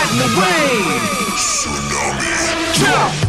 riding the wave. Tsunami. Jump.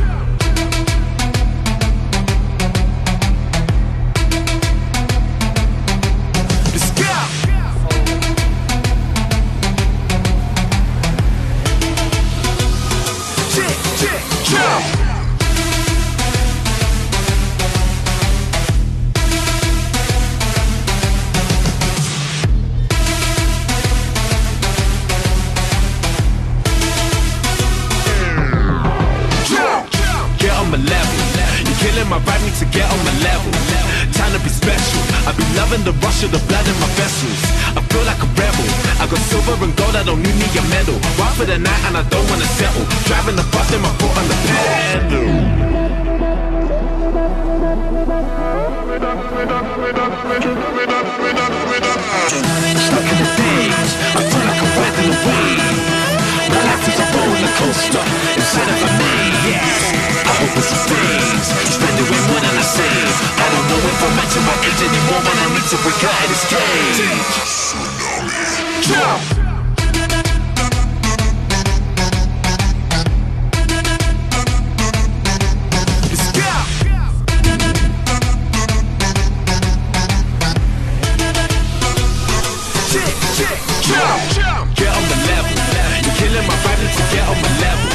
My vibe needs to get on my level. Time to be special. I be loving the rush of the blood in my vessels. I feel like a rebel. I got silver and gold, I don't need me a medal. Wild for the night and I don't wanna settle. Driving the bus in my foot on the pedal. Stuck in the stage, I feel like I'm riding a wave. My life is a roller coaster inside of me, yeah. I hope it's a stage. Spending way more than I save. I don't know if I'm matching my age anymore, but I need to break out of this cage. Tsunami. Jump. Get on the level. You're killing my vibe, need to get on my level.